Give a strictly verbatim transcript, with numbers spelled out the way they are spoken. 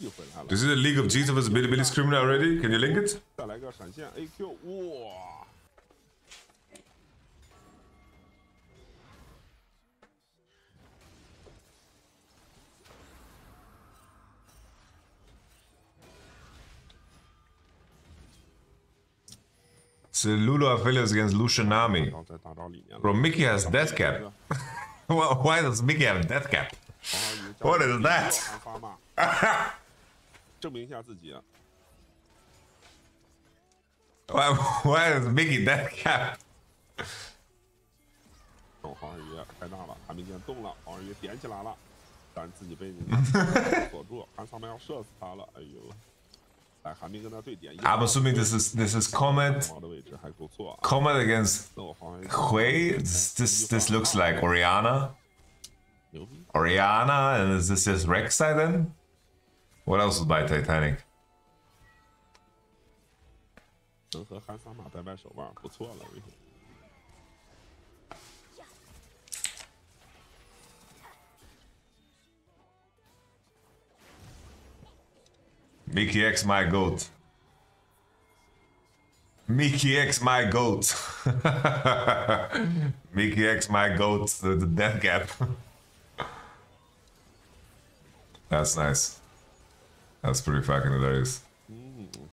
you see the League of G versus Billy Billy Screaming already? Can you link it? 再来个闪现 A Q， 哇！ So Lulu affiliates against Lucianami. Bro, Mickey has death cap. Why does Mickey have death cap? What is that? 证明一下自己。 Why, why is Mickey death cap? 哦，黄二爷太大了，寒冰剑动了，黄二爷点起来了，但是自己被人家锁住，韩萨曼要射死他了，哎呦！哎，寒冰跟他对点。 I'm assuming this is this is Comet. 的位置还不错。 Comet against Hui. This this this looks like Oriana. Oriana, and is this his Rek'Sai then? What else is by Titanic? 能和韩萨玛掰掰手腕，不错了。 Mickey X my goat. Mickey X my goat. Mickey X my goat. The, the death gap. That's nice. That's pretty fucking hilarious.